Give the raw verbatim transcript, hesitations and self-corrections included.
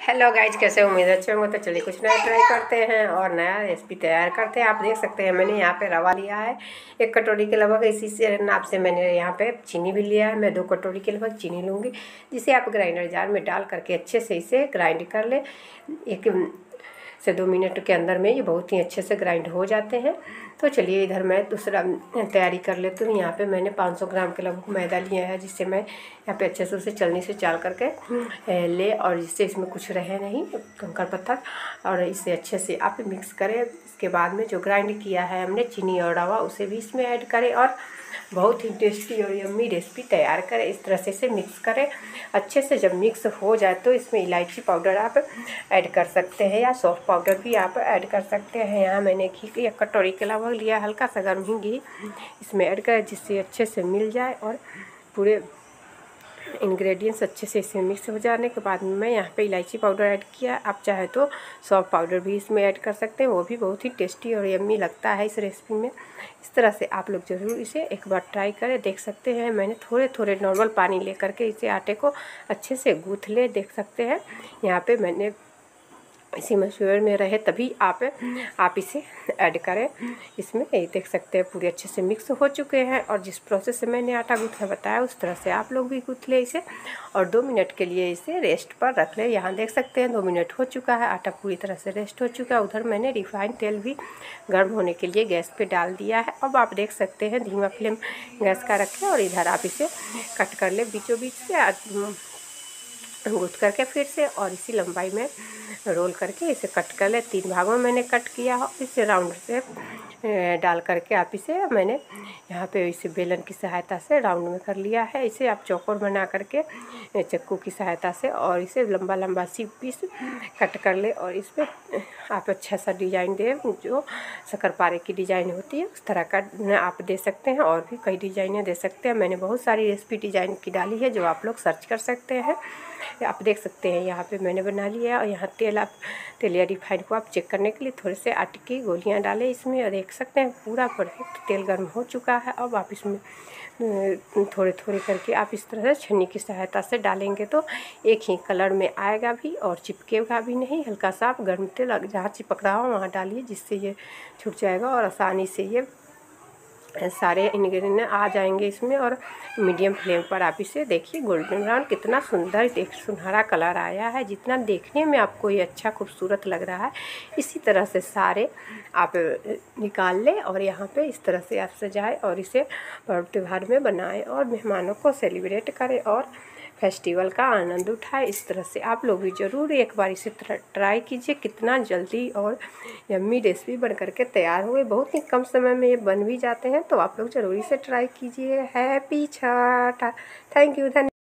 Hello guys, कैसे उम्मीद अच्छे होंगे। तो चलिए कुछ नया ट्राई करते हैं और नया रेसिपी तैयार करते हैं। आप देख सकते हैं मैंने यहाँ पे रवा लिया है एक कटोरी के लगभग। इसी से नाप से मैंने यहाँ पे चीनी भी लिया है। मैं दो कटोरी के लगभग चीनी लूँगी, जिसे आप ग्राइंडर जार में डाल करके अच्छे से इसे ग्राइंड कर ले। एक से दो मिनट के अंदर में ये बहुत ही अच्छे से ग्राइंड हो जाते हैं। तो चलिए इधर मैं दूसरा तैयारी कर लेती हूँ। यहाँ पे मैंने पाँच सौ ग्राम के लगभग मैदा लिया है, जिससे मैं यहाँ पे अच्छे से उसे चलनी से चाल करके ले, और जिससे इसमें कुछ रहे नहीं कंकड़ पत्थर, और इसे अच्छे से आप मिक्स करें। इसके बाद में जो ग्राइंड किया है हमने चीनी और रवा, उसे भी इसमें ऐड करें और बहुत ही टेस्टी और यम्मी रेसिपी तैयार करें। इस तरह से इसे मिक्स करें अच्छे से। जब मिक्स हो जाए तो इसमें इलायची पाउडर आप ऐड कर सकते हैं या सौंफ पाउडर भी आप ऐड कर सकते हैं। यहाँ मैंने घी एक कटोरी के लगभग लिया, हल्का सा गर्म ही घी इसमें ऐड करें, जिससे अच्छे से मिल जाए और पूरे इंग्रेडिएंट्स अच्छे से इसमें मिक्स हो जाने के बाद मैं यहाँ पे इलायची पाउडर ऐड किया। आप चाहे तो सौंफ पाउडर भी इसमें ऐड कर सकते हैं, वो भी बहुत ही टेस्टी और यम्मी लगता है इस रेसिपी में। इस तरह से आप लोग ज़रूर इसे एक बार ट्राई करें। देख सकते हैं मैंने थोड़े थोड़े नॉर्मल पानी ले करके इसे आटे को अच्छे से गूँथ ले। देख सकते हैं यहाँ पे मैंने इसी मशूर में रहे तभी आप आप इसे ऐड करें। इसमें ये देख सकते हैं पूरे अच्छे से मिक्स हो चुके हैं, और जिस प्रोसेस से मैंने आटा गूँथा बताया उस तरह से आप लोग भी गूँथ ले इसे, और दो मिनट के लिए इसे रेस्ट पर रख ले। यहाँ देख सकते हैं दो मिनट हो चुका है, आटा पूरी तरह से रेस्ट हो चुका है। उधर मैंने रिफाइंड तेल भी गर्म होने के लिए गैस पे डाल दिया है। अब आप देख सकते हैं धीमा फ्लेम गैस का रखें, और इधर आप इसे कट कर ले बीचों बीच से गूँथ करके फिर से, और इसी लंबाई में रोल करके इसे कट कर ले। तीन भागों में मैंने कट किया हो। इसे राउंड से डाल करके आप इसे मैंने यहाँ पे इसे बेलन की सहायता से राउंड में कर लिया है। इसे आप चौकोर बना करके चक्कू की सहायता से और इसे लंबा लंबा सी पीस कट कर ले, और इस पर आप अच्छा सा डिजाइन दे, जो शक्करपारे की डिजाइन होती है उस तरह का आप दे सकते हैं, और भी कई डिजाइनें दे सकते हैं। मैंने बहुत सारी रेसिपी डिजाइन की डाली है, जो आप लोग सर्च कर सकते हैं। आप देख सकते हैं यहाँ पे मैंने बना लिया है। और यहाँ तेल आप तेल या रिफाइंड को आप चेक करने के लिए थोड़े से आटे की गोलियाँ डालें इसमें, और देख सकते हैं पूरा परफेक्ट तेल गर्म हो चुका है। अब आप इसमें थोड़े थोड़े करके आप इस तरह से छन्नी की सहायता से डालेंगे तो एक ही कलर में आएगा भी और चिपकेगा भी नहीं। हल्का सा आप गर्म तेल जहाँ चिपक रहा हो वहाँ डालिए, जिससे ये छूट जाएगा और आसानी से ये सारे इंग्रेडिएंट आ जाएंगे इसमें। और मीडियम फ्लेम पर आप इसे देखिए गोल्डन ब्राउन कितना सुंदर एक सुनहरा कलर आया है, जितना देखने में आपको ये अच्छा खूबसूरत लग रहा है। इसी तरह से सारे आप निकाल लें और यहाँ पे इस तरह से आप सजाएं और इसे पर्व त्योहार में बनाएं और मेहमानों को सेलिब्रेट करें और फेस्टिवल का आनंद उठाएं। इस तरह से आप लोग भी ज़रूर एक बार इसे ट्राई कीजिए। कितना जल्दी और यम्मी रेसिपी बन करके तैयार हुए, बहुत ही कम समय में ये बन भी जाते हैं। तो आप लोग ज़रूर इसे ट्राई कीजिए। हैप्पी छठ। Thank you. धन्यवाद।